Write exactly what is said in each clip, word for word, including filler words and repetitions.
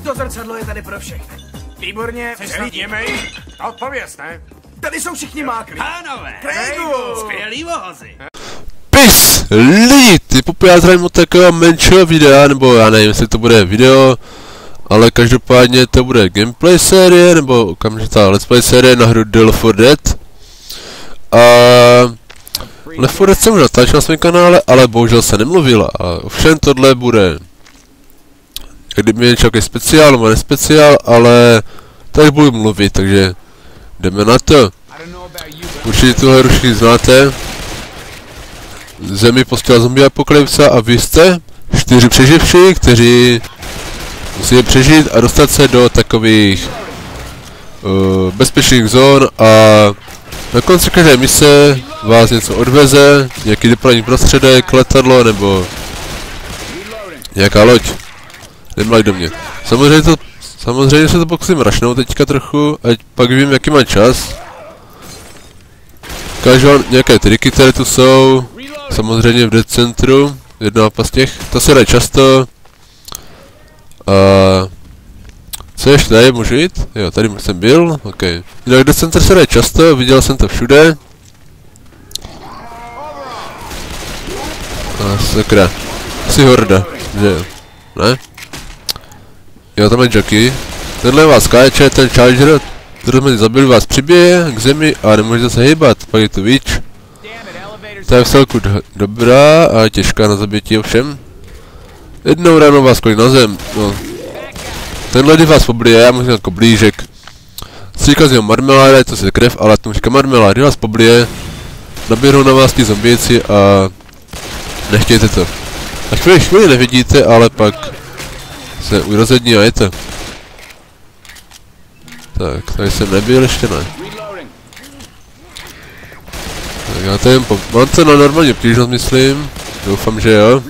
To zrcadlo je tady pro všechny. Výborně, přehlídněme ji. Odpověz, ne? Tady jsou všichni mákli. Pánové, Craigu! skvělý vohozy. Pis! Lidi, ty popíjá zdravím od takového menšího videa, nebo já nevím, jestli to bude video, ale každopádně to bude gameplay série, nebo okamžitá let's play série na hru The Left four Dead. A Left four Dead jsem už natáčel na svém kanále, ale bohužel se nemluvila. A ovšem tohle bude kdyby mě nějaký speciál, nebo nespeciál, ale tak budu mluvit, takže jdeme na to. Určitě tuhle hru všichni znáte. Zemi postihla zombie apokalypsa a vy jste čtyři přeživší, kteří musí přežít a dostat se do takových uh, bezpečných zón a na konci každé mise vás něco odveze, nějaký dopravní prostředek, letadlo nebo nějaká loď. Nemlaj do mě. Samozřejmě to, samozřejmě se to pokusím rašnout teďka trochu, ať pak vím jaký má čas. Ukážu vám nějaké triky, které tu jsou. Samozřejmě v Dead Centru, jedna z těch, to se dá často. A co ještě tady, můžu jít? Jo, tady jsem byl, ok. Jinak Dead Center se dá často, viděl jsem to všude. A sakra, asi horda, že jo, ne? Jo, tam je jockey. Tenhle vás skáče, ten charger, který jsme zabili, vás přibije k zemi a nemůžete se hýbat, pak je tu víč. Ta je v celku do dobrá a těžká na zabití ovšem. Jednou ráno vás kolí na zem, no. Tenhle kdy vás poblije, já musím jako blížek. Stříká z něho marmeláda, je to si krev, ale tomu říká marmeláda, kdy vás poblije, naběhnou na vás ti zombíci a nechtějte to. A chvíli, chvíli nevidíte, ale pak se urozední a je to. Tak, tady jsem nebyl ještě, ne. Tak já to jen po... Mám to na normální obtížnost, myslím. Doufám, že jo.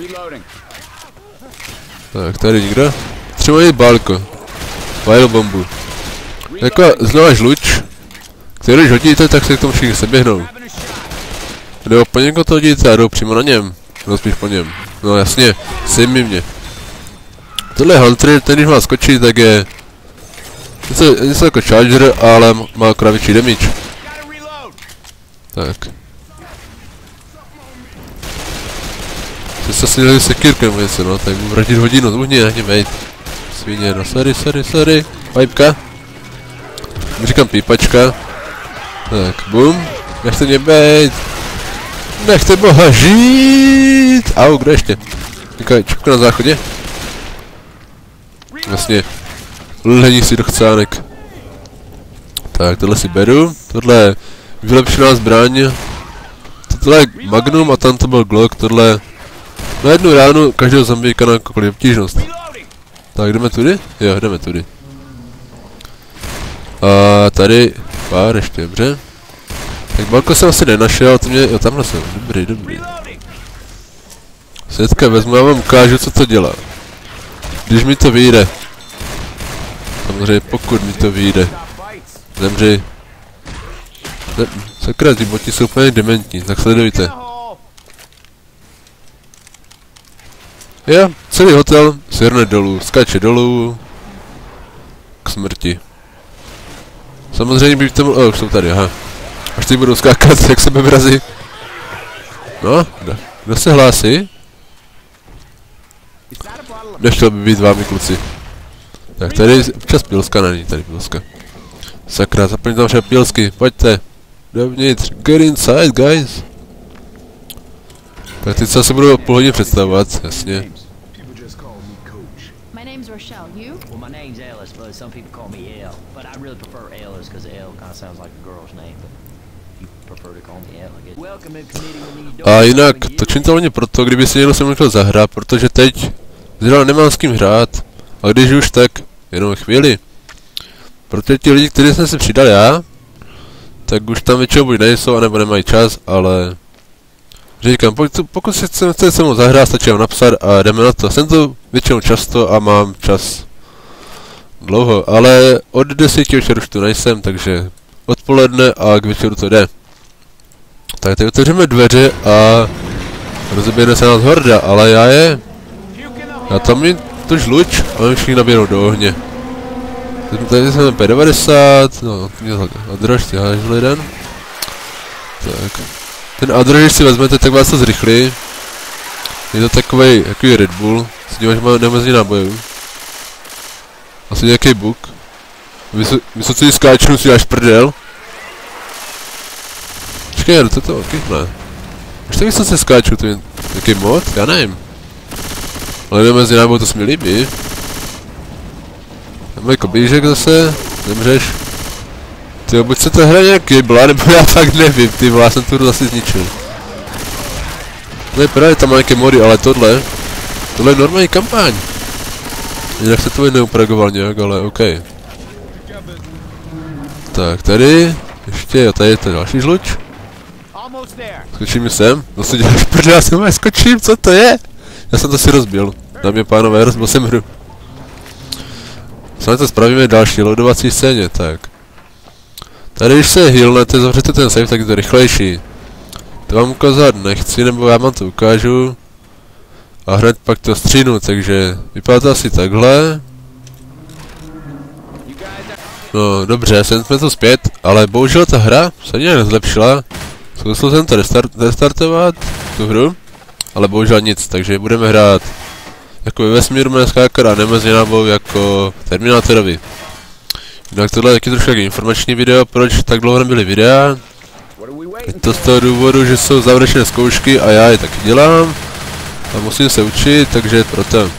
Tak, tady nikdo. Třeba je bálko. File bombu. Taková znova žluč, kterou když hodíte, tak se k tomu všichni seběhnou. Nebo po někoho to hodíte a jdou přímo na něm. No spíš po něm. No jasně, sejmi mě. Tohle je Hunter, ten když má skočit, tak je... Něco, něco jako Charger, ale má akorát větší damage. Tak. Jsi se asi dělali sekírku nebo něco, no, tak budu vrátit hodinu, uhni, nechně bejt. Svíně, no sorry, sorry, sorry. Pipka. Říkám pípačka. Tak, bum. Nechte mě bejt. Nechte boha žít. Au, kde ještě? Říkaj, čupka na záchodě. Vlastně. Lení si do chcánek. Tak, tohle si beru. Tohle je vylepšená zbraň. Tohle je Magnum a tam to byl Glock. Tohle na jednu ránu každého zombíka na jakoukoliv obtížnost. Tak, jdeme tudy? Jo, jdeme tudy. A tady pár ještě, dobře. Tak balko jsem asi nenašel, to mě, jo, tamhle jsem, dobrý, dobrý. Setka vezmu, já vám ukážu, co to dělá. Když mi to vyjde. Samozřejmě, pokud mi to vyjde. Zemři. Sakra, ty boti jsou úplně dementní, tak sledujte. Jo, celý hotel shrne dolů, skáče dolů. K smrti. Samozřejmě by to mohlo, oh, už jsou tady, aha. Až ty budou skákat, jak sebe vrazí. No, kdo, kdo se hlásí? Nechtěl by být vámi kluci. Tak tady občas pilska není, tady pilska. Sakra, zaplň tam vše pilsky, pojďte. Dovnitř, get inside guys. Tak teď se budou půl hodiny představovat, jasně. A jinak, točím to hlavně proto, kdyby si někdo se mnou chtěl zahrát, protože teď zrovna nemám s kým hrát. A když už, tak jenom chvíli. Protože ti lidi, kteří jsem se přidal já, tak už tam většinou buď nejsou, anebo nemají čas, ale... Říkám, pokud, pokud si chcete se mnou zahrát, stačí vám napsat a jdeme na to. Jsem to většinou často a mám čas dlouho, ale od deseti večer už tu nejsem, takže odpoledne a k večeru to jde. Tak teď otevřeme dveře a rozeběhne se nás horda, ale já je... Já tam mít tu žluč a my všichni naběhnou do ohně. Tady jsme P devadesát, no, měl Adrož, ty hážil jeden. Tak. Ten Adrož, když si vezmete, tak vás to zrychlí. Je to takovej, takový Red Bull, s ním má neomezení nábojů. Asi nějaký bug. Vysoce skáčnu si dáš prdel. Počkej, no to to taky ne. Už tak vysoce skáču, to je nějaký mod? Já nevím. Ale neomezení nábojů, to se mi líbí. Tam je kobížek zase, nemřeš. Tyjo, buď se to hra nějak jebla, nebo já fakt nevím, ty vole, já jsem tu hru zase zničil. No je právě tam má nějaké mody, ale tohle, tohle je normální kampaň. Jinak se to neupragoval nějak, ale OK. Tak, tady, ještě, a tady je to další žluč. Skočím sem, no se děláš prdě, já jsem skočím, co to je? Já jsem to si rozbil, dámy a pánové, rozbil jsem hru. Sami to spravíme další loadovací scéně, tak. Tady když se healnete, zavřete ten save, tak je to rychlejší. To vám ukázat nechci, nebo já vám to ukážu. A hned pak to střínu, takže vypadá to asi takhle. No dobře, jsem jsme to zpět, ale bohužel ta hra se nějak nezlepšila. Zkusil jsem to restart, restartovat, tu hru, ale bohužel nic, takže budeme hrát jako ve vesmíru neskákat a nemezně náboj jako Terminátorovi. Jinak tohle je taky trošku informační video, proč tak dlouho nebyly videa. Je to z toho důvodu, že jsou závěrečné zkoušky a já je taky dělám. A musím se učit, takže proto.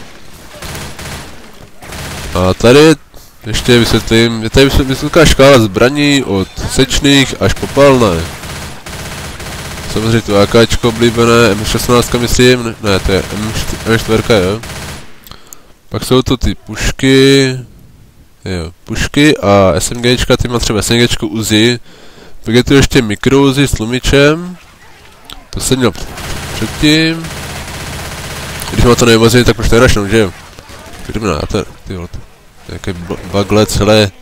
A tady ještě vysvětlím, je tady vysoká škála zbraní od sečných až po palné. Samozřejmě tu AKčko oblíbené, M šestnáct myslím, ne to je M čtyři, jo. Pak jsou tu ty pušky, jo, pušky a SMGčka, ty má třeba SMGčko Uzi. Pak je tu ještě mikro Uzi s tlumičem. To jsem měl předtím. Když má to nejmozený, tak proč to nerašnou, že jo? Terminátor, ty vole, nějaké bagle celé.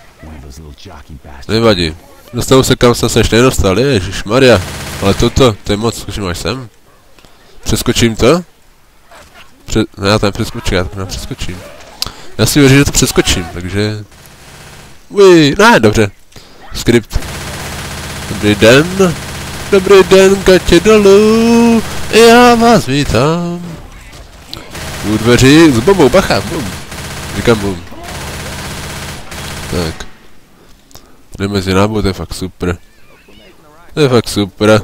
Nevadí. Dostanu se kam jsem se ještě nedostal, ježišmarja. Ale toto, to je moc, zkuším až sem. Přeskočím to? Pře ne, já tam přeskočím, já tam přeskočím. Já si věřím, že to přeskočím, takže... Uj, ne, dobře. Skript. Dobrý den. Dobrý den, gatě dolů. Já vás vítám. U dveří s bombou, bacha, bum. Říkám bum. Tak. Jdeme mezi náboj, to je fakt super. To je fakt super.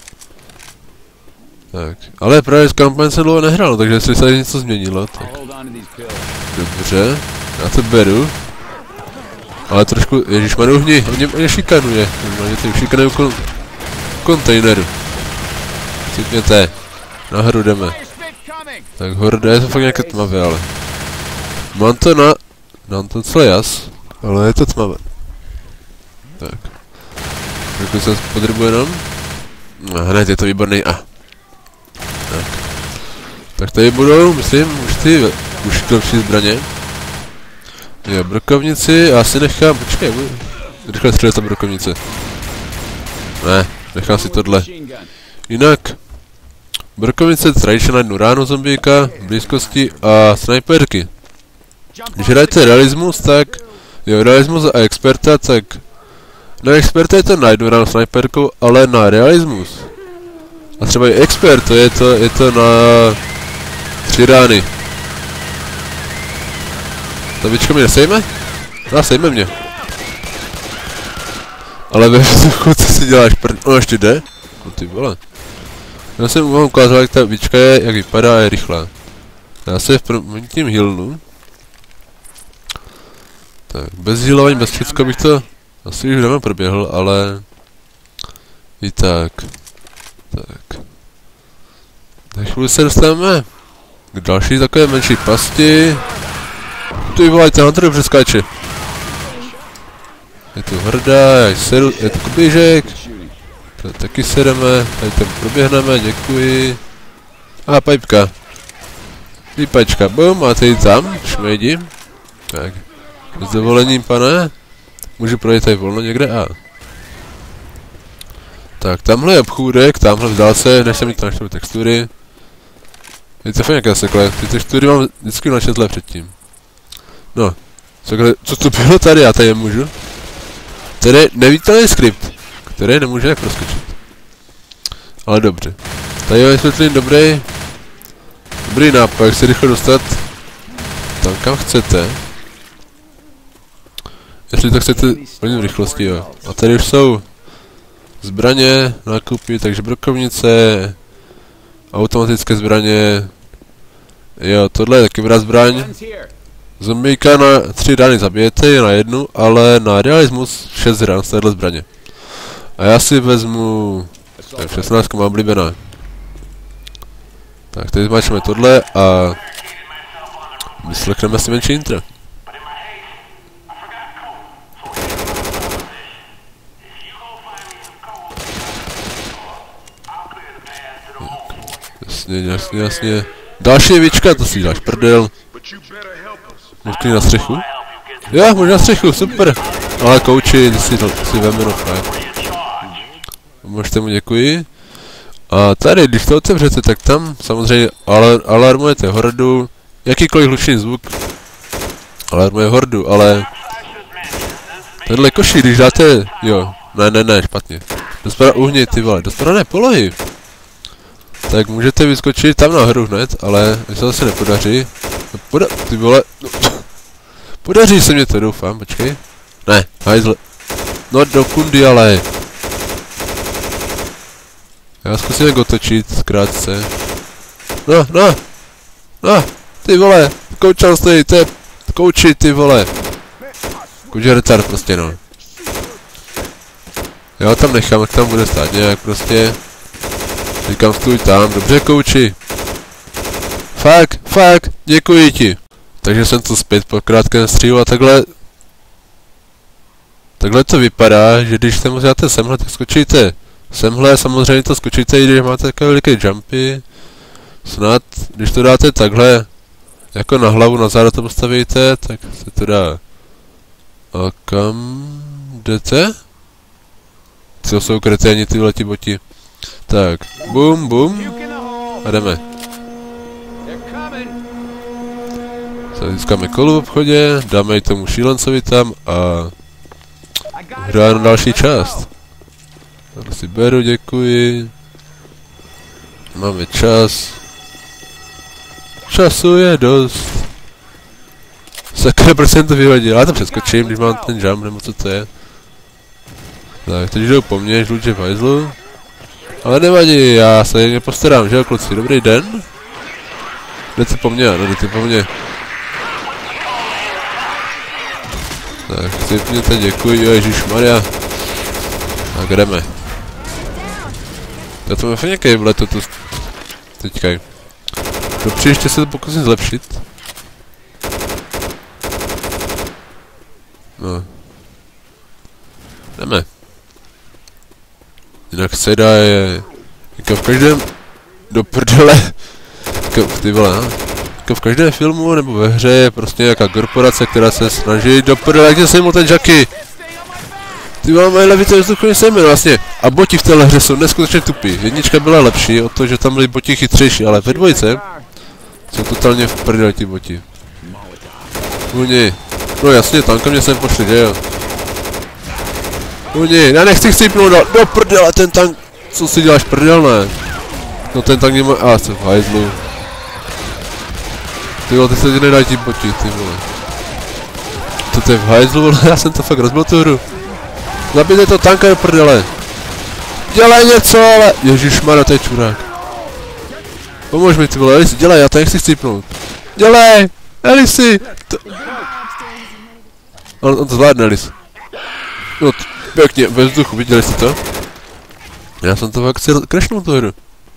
Tak, ale právě z kampaň se dlouho nehrál, takže jestli se něco změnilo, tak... Dobře, já to beru. Ale trošku, ježišmarja, uhni, on mě, mě šikanuje. Mě tady šikanuje kon, kontejneru. Cítněte, nahoru jdeme. Tak horde, je to fakt nějaké tmavé, ale... Mám to na... Mám to celé jas, ale je to tmavé. Tak. Trošku se podrbuji jenom. No, hned je to výborný, a. Tak. Tak tady budou, myslím, už ty, už lepší zbraně. Jo, brokovnici, já si nechám, počkej, budu rychle střelit ta brokovnice. Ne, nechám si tohle. Jinak, brokovnice tradičně na jednu ránu zombíka, blízkosti a snajperky. Když hrajete realismus, tak, jo, realismus a experta, tak na experta je to na jednu ránu snajperkou, ale na realismus. A třeba i expert, to je to, je to na tři rány. Ta bička mě nesejme? No, sejme mě. Ale ve vzduchu, co si děláš prd... No, ještě jde? No ty vole. Já jsem vám ukázal, jak ta bička je, jak vypadá a je rychlá. Já se v prvním tím healnu. Tak, bez healování, bez všecko bych to asi už dávno proběhl, ale... I tak. Tak. Tak chvíli se dostaneme k další takové menší pasti. Ty vole, ten hunter přeskáče. Je tu hrda, já sedu, je tu kubížek. Tady taky sedeme, tady tam proběhneme, děkuji. A pipka. Pípačka, bum, a tady tam, šmejdi. Tak. S dovolením, pane. Můžu projít tady volno někde, a. Tak, tamhle je obchůdek, tamhle v dálce, než jsem jít tam naštěl textury. Je to fakt nějaké sekle, ty textury mám vždycky načetlé předtím. No, Co, co to bylo tady, já tady nemůžu. Tady nevítaný skript, který nemůže jak proskočit. Ale dobře. Tady je vysvětlím dobrý, dobrý nápad, jak se rychle dostat tam, kam chcete. Jestli to chcete hodně v rychlosti, jo. A tady už jsou zbraně, nákupy, takže brokovnice, automatické zbraně. Jo, tohle je taky dobrá zbraň. Zombíka na tři rány zabijete, na jednu, ale na realismus šest rán z téhle zbraně. A já si vezmu tak šestnáct má oblíbená. Tak teď zmáčíme tohle a vyslechneme si menší intro. Jasně, jasně, jasně. Další jevička, to si děláš prdel. Můžu na střechu? Jo, můžu na střechu, super. Ale kouči, ty si, si veme, no fakt. Možte mu děkuji. A tady, když to otevřete, tak tam samozřejmě alar alarmujete hordu. Jakýkoliv hlučný zvuk alarmuje hordu, ale tenhle koší, když dáte, jo, ne, ne, ne, špatně. Dospora uhni, ty vole, dospora polohy. Tak můžete vyskočit tam nahoru hned, ale mi se to asi nepodaří. No, poda ty vole, no, podaří se mě to, doufám, počkej. Ne, hajzle. No do kundy, ale. Já zkusím jak otočit, krátce. No, no, no, ty vole, koučal stojí, to je kouči, ty vole. Kouč je retard prostě, no. Já ho tam nechám, jak tam bude stát nějak prostě. Říkám, stůj tam, dobře kouči. Fakt, fakt, děkuji ti. Takže jsem tu zpět po krátkém stříhu a takhle... Takhle to vypadá, že když se musíte semhle, tak skočíte. Semhle samozřejmě to skočíte, i když máte takové veliké jumpy. Snad, když to dáte takhle, jako na hlavu, na záda to postavíte, tak se to dá... A kam jdete? Co jsou kreténi tyhle ti boti? Tak, bum, bum. A jdeme. Získáme kolu v obchodě, dáme i tomu šílencovi tam a... Hráme další část. Tak si beru, děkuji. Máme čas. Času je dost. Sakra, proč jsem to vyhodil? Já to přeskočím, když mám ten jump, nebo co to je. Tak, teď jdou po mně, žluče v hajzlu. Ale nevadí, já se jen postarám, že jo, kluci, dobrý den. Jdete po mně, ano, jdete po mně. Tak, cipněte, děkuji, jo, ježišmarja. Tak jdeme. Já to mám fakt nějaký vlet, to tu... Teďka. Do příště se to pokusím zlepšit. No. Jdeme. Jinak seda je... Jako v každém... Do prdele... Jako ty vole, no. Jako v každém filmu nebo ve hře je prostě nějaká korporace, která se snaží do prdele, jak se jim ten Jackie. Ty vole, mají levité vzduchu než sejmen vlastně. A boti v téhle hře jsou neskutečně tupí. Jednička byla lepší o to, že tam byli boti chytřejší, ale ve dvojce jsou totálně v prdele ti boti. Uni. No jasně, tam ke mně sem pošli, že jo. Uni, já nechci chcípnout dál. Do prdele, ten tank. Co si děláš, prdel, ne? No ten tank nemá... A, jsem v hajzlu. Ty vole, ty se ti nedají ti boti, ty vole. To je v hajzlu, vole, já jsem to fakt rozbil tu hru. Zabijte to tanka do prdele. Dělej něco, ale... Ježišmarja, to je čurák. Pomož mi, ty vole, Elisi, dělej, já to nechci chcípnout. Dělej, Elisi. To... On, on to zvládne, Elis. No, pěkně, ve vzduchu, viděli jste to? Já jsem to fakt chtěl crashnout tu hru.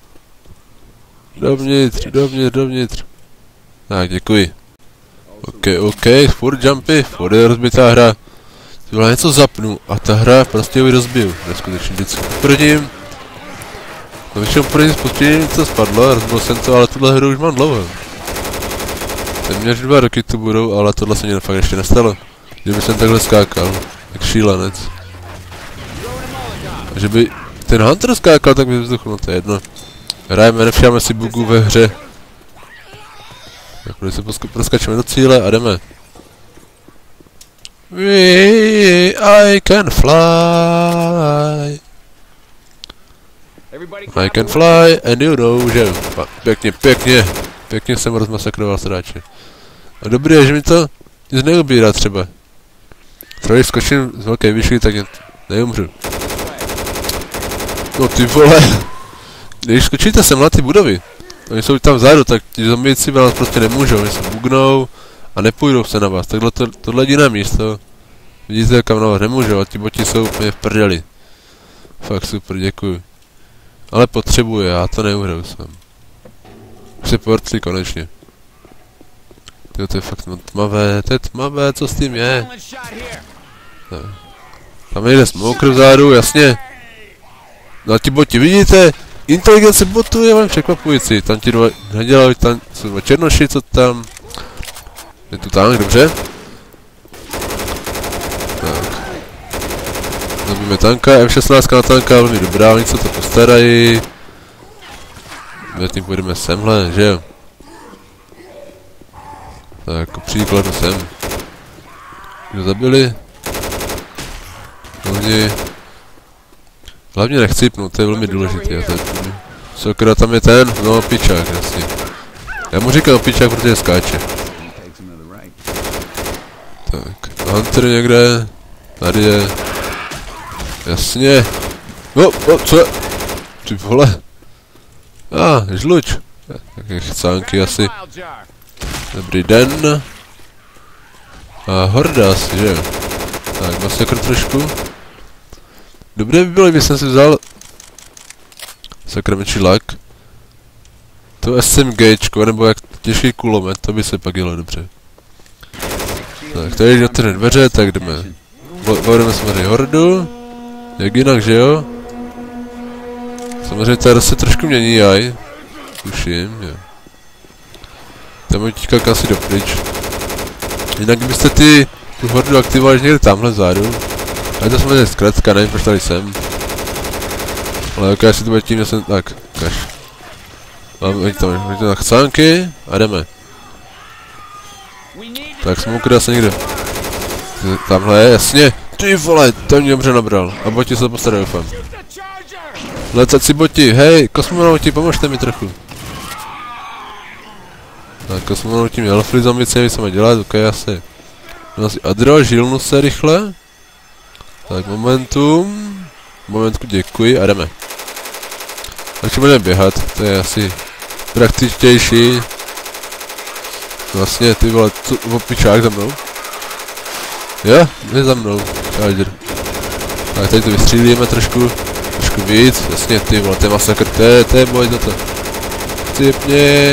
Dovnitř, dovnitř, dovnitř. Tak, děkuji. OK, OK, furt jumpy, furt je rozbitá hra. Ty vole, něco zapnu a ta hra prostě ji rozbiju. Neskutečně vždycky prvním. No většinou prvním spustěním něco spadlo, rozbil jsem to, ale tuhle hru už mám dlouho. Ten mě až dva roky tu budou, ale tohle se mě fakt ještě nestalo. Kdyby jsem takhle skákal, jak šílenec. A že by ten Hunter skákal, tak by vzduchu, no to je jedno. Hrajeme, nevšímáme si bugů ve hře. Tak se proskačeme do cíle a jdeme. We, I can fly. I can fly and you know, že pěkně, pěkně, pěkně jsem rozmasakroval sráče. A dobrý je, že mi to nic neubírá třeba. Třeba když skočím z velké výšky, tak neumřu. No ty vole, když skočíte sem na ty budovy, oni jsou tam vzadu, tak ti zombíci vás prostě nemůžou, oni se bugnou a nepůjdou se na vás. Takhle to, tohle je jiné místo. Vidíte, kam na vás nemůžou a ti boti jsou úplně v prdeli. Fakt super, děkuju. Ale potřebuje, já to neuhraju sám. Už se portli konečně. Tyjo, to je fakt tmavé, to je tmavé, co s tím je? Tak. Tam nejde smoker vzadu, jasně. No a ti boti, vidíte? Inteligence botů je vám překvapující. Tam ti dva nedělali, tam jsou dva černoši, co tam. Je tu tank, dobře. Tak. Zabijeme tanka, F šestnáct na tanka, velmi dobrá, oni se to postarají. My tím půjdeme semhle, že jo? Tak, jako příkladu sem. Kdo zabili? Hlavně... Hlavně nechcípnout, to je velmi důležité. Sakra, tam je ten, no pičák, jasně. Já mu říkám pičák, protože skáče. Tak, Hunter někde, tady je. Jasně. No, no, co je? Ty vole. A, ah, žluč. Také chcánky asi. Dobrý den. A horda asi, že jo. Tak, masakr trošku. Dobré by bylo, kdyby jsem si vzal sakramenčí lak. To SMGčko, nebo jak těžký kulomet, to by se pak jelo dobře. Tak, tady je otevřené dveře, tak jdeme. Povedeme samozřejmě hordu. Jak jinak, že jo? Samozřejmě tady se trošku mění jaj. Tuším, jo. Tam je tíka asi dopryč. Jinak byste ty, tu hordu aktivovali někde tamhle vzadu. A to samozřejmě zkrátka, nevím proč tady jsem. Ale ok, asi to bude tím, že jsem... Tak, kaž. Máme tam, máme tam chcánky a jdeme. Tak smoker asi někde. Tamhle je, jasně. Ty vole, to mě dobře nabral. A boti se to postarají, doufám. Lecací boti, hej, kosmonauti, pomožte mi trochu. Tak, kosmonauti mě elfli zombici, nevím, co má dělat, ok, asi. Asi Adro, žilnu se rychle. Tak, momentum. Momentku, děkuji a jdeme. Takže budeme běhat, to je asi praktičtější. Vlastně, ty vole, co, opičák za mnou? Jo, je za mnou, charger. Tak, tady to vystřílíme trošku, trošku víc, jasně, ty vole, to je masakr, to je, to je boj za to. Cipně.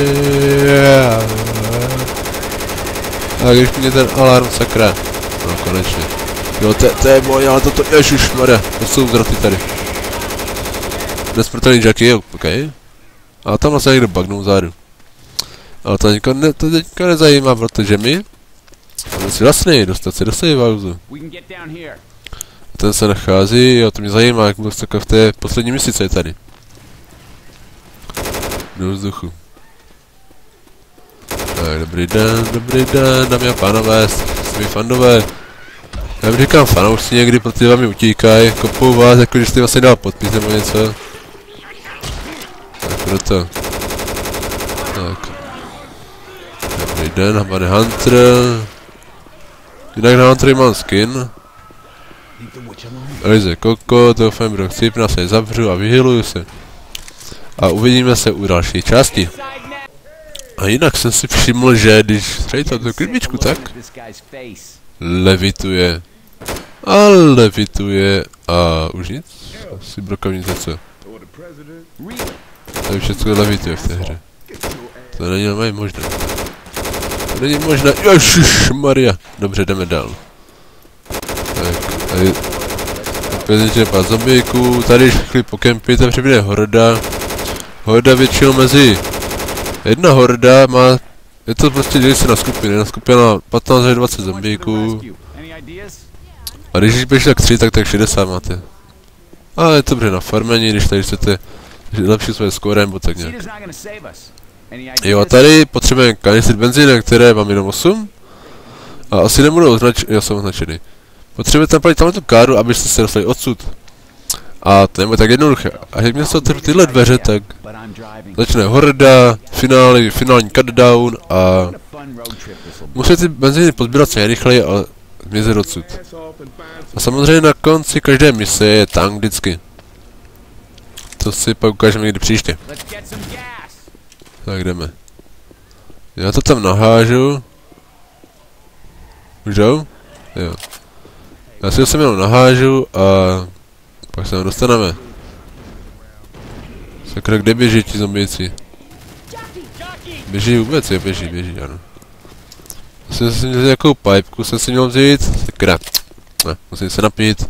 A když mě ten alarm, sakra. No, konečně. Jo, to, to je boj, ale toto, ježišmarja, to jsou zraty tady. Nesmrtelný Jackie, ok. A tam vlastně někdo bugnou zádu. Ale to teďka, ne, to teďka nezajímá, protože my máme si vlastně dostat se do save house. Ten se nachází, jo, to mě zajímá, jak budu v té poslední misi, co je tady. Do vzduchu. Tak, dobrý den, dobrý den, dámy a pánové, svý fandové. Já bych říkám fanoušci někdy, protože vám mi utíkají, kopou vás, jako když jste vlastně dal podpis nebo něco. Tak, proto. Tak. Dobrý den, pane Hunter. Jinak na Huntery mám skin. Elize Koko, doufám, kdo chcípna se zavřu a vyhyluju se. A uvidíme se u další části. A jinak jsem si všiml, že když střelíte tu klidbičku, tak levituje. A levituje a už nic? Asi brokovnice co? To je všechno levituje v té hře. To není normálně možné. To není možné. Ježišmarja. Dobře, jdeme dál. Tak, tady... Opět je pár zombíků. Tady šli po kempi, tam přibýde horda. Horda většinou mezi... Jedna horda má... Je to prostě dělí se na skupiny. Na skupina patnáct až dvacet zombíků. A když běží tak tři, tak tak šedesát máte. A je to dobře na farmení, když tady chcete lepší svoje skóre nebo tak nějak. Jo, a tady potřebujeme kanistry benzínu, které mám jenom osm. A asi nebudou označený, já jsem označený. Potřebujete naplatit tamhle tu káru, abyste se dostali odsud. A to nebude tak jednoduché. A jak mě se otevřou tyhle dveře, tak začne horda, finále, finální cutdown a musíte ty benzíny pozbírat co nejrychleji, ale zmizet odsud. A samozřejmě na konci každé mise je tank vždycky. To si pak ukážeme někdy příště. Tak jdeme. Já to tam nahážu. Už jdou? Jo. Já si ho sem jenom nahážu a pak se tam dostaneme. Sakra, kde běží ti zombíci? Běží vůbec, jo, běží, běží, ano. Musím si vzít nějakou pipku, jsem si měl vzít. Sakra. Ne, musím se napít.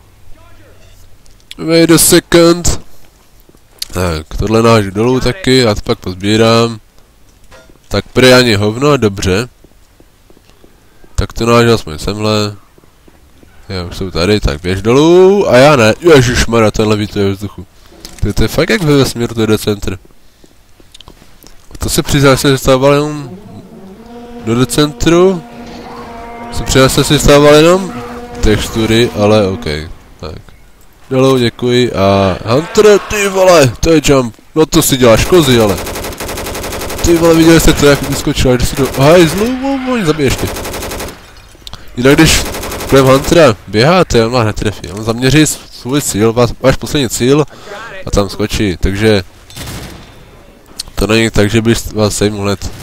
Wait a second. Tak, tohle nážu dolů taky, já to pak pozbírám. Tak prý ani hovno, dobře. Tak to nážu aspoň semhle. Jo, už jsou tady, tak běž dolů a já ne. Ježišmarja, tenhle vítuje ve vzduchu. To, to je fakt jak ve vesmíru, to je decentr. To se přiznal, že se dostával jenom do decentru. Se přiznal, že se dostával jenom textury, ale ok. Tak. Dolů, děkuji a Hunter, ty vole, to je jump. No to si děláš kozy, ale. Ty vole, viděli jste to, jak vyskočil, když si do hajzlu, oni zabiješ tě. Jinak když kolem Huntera běháte, on vás netrefí, on zaměří svůj cíl, vás, váš poslední cíl a tam skočí, takže to není tak, že bych vás sejmul hned.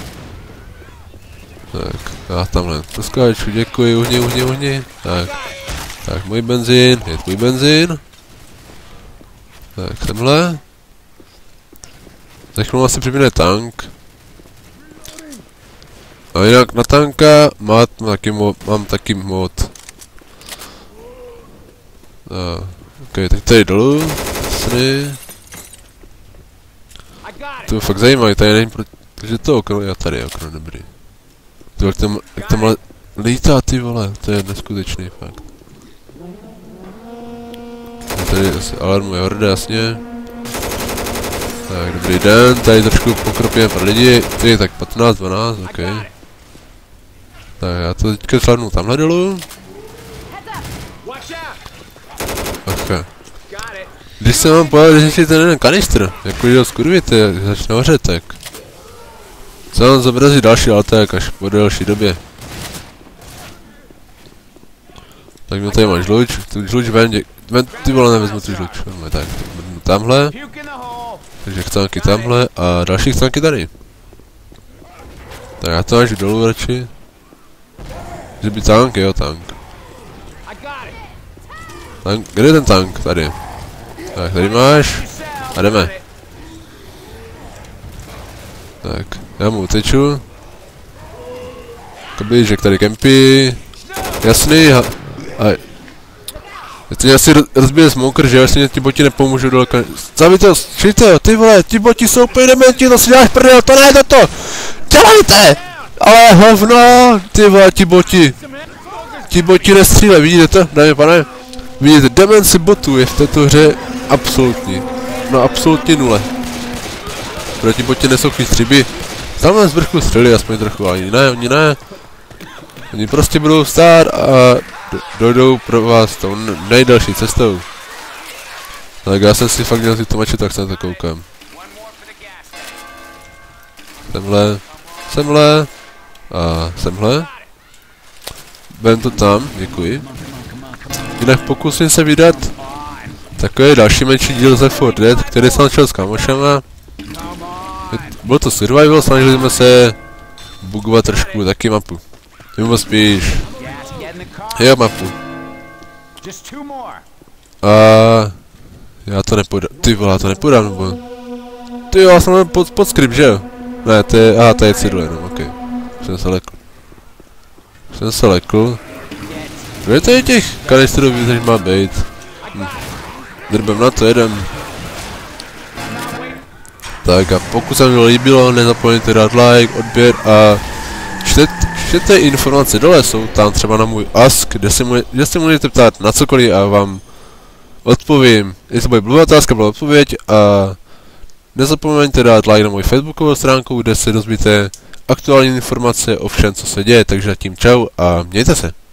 Tak, já tamhle poskáču, děkuji, uhni, uhni, uhni, tak, tak, můj benzín, je tvůj benzín, tak, semhle, za chvíli asi přiběhne tank. A jinak na tanka má, mám taky mod, mám taky mod. Uh, ok, tak tady dolů, jasný. To je fakt zajímavý, tady nevím, protože to okno, já tady je okno, dobrý. To jak tam, jak tam le, lítá ty vole, to je neskutečný fakt. Tady asi alarmuje horda, jasně. Tak, dobrý den, tady trošku pokropíme pro lidi, ty tak patnáct, dvanáct, ok. Tak já to teďka sladnu tamhle dolů. Aha. Když se mám povedat, že ten jeden kanistr, jako když ho skurvíte, začne hořet, tak co vám zobrazí další alták až po delší době. Tak mi tady máš žluč, tu žluč ven, ven, ty vole nevezmu tu žluč, ven, tak tamhle, takže chcánky tamhle a další chcánky tady. Tak já to máš dolů radši. Že by tank, jo, tank. Tank, kde je ten tank? Tady. Tak, tady máš. A jdeme. Tak, já mu uteču. Kabížek tady kempí. Jasný, a... a teď mě asi rozbije smoker, že jestli mě ti boti nepomůžu daleka. Zabijte ho, šijte ho, ty vole, ti boti jsou úplně dementi, to si děláš prdel, to ne, to! Dělejte! Ale hovno, ty vole, ti boti. Ti boti nestříle, vidíte to, dámy pane? Vidíte, demenci botů je v této hře absolutní. No absolutně nule. Protože ti boti neschopní stříby. Tamhle z vrchu střeli aspoň trochu, ale oni ne, oni ne. Oni prostě budou stát a dojdou pro vás tou nejdelší cestou. Tak já jsem si fakt dělal ty tomače, tak se na to koukám. Semhle, semhle a semhle. Vem to tam, děkuji. Jinak pokusím se vydat takový další menší díl ze four Dead, který jsem začal s kamošema. Byl to survival, snažili jsme se bugovat trošku taky mapu. Nebo spíš... Jo, mapu. A já to nepodám, ty vole, já to nepodám, nebo... Ty jo, já jsem pod, pod script, že jo? Ne, to je, aha, to je cedule jenom, okej. Okay. Jsem se lekl. Jsem se lekl. Kde to je těch kanistrů víc, než má být? Hm. Drbem na to, jedem. Tak a pokud se mi líbilo, nezapomeňte dát like, odběr a čtet, čtěte informace dole, jsou tam třeba na můj ask, kde se, může, kde se můžete ptát na cokoliv a vám odpovím. Jestli bude blbá otázka, byla odpověď a nezapomeňte dát like na moji facebookovou stránku, kde se dozvíte aktuální informace o všem, co se děje, takže zatím čau a mějte se.